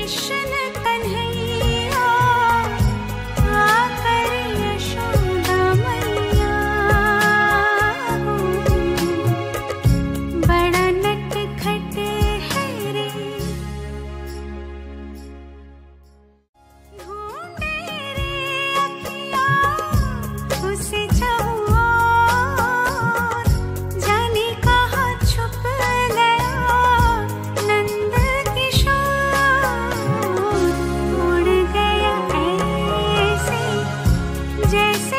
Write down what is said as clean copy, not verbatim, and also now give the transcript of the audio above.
कृष्ण कन्हैया आकर यशोदा मैया बड़ा नटखट है रे। ढूंढे रे अखियाँ उसे चाहूँ और जाने कहाँ छुप गया नंद किशोर। उड़ गया ऐसे जैसे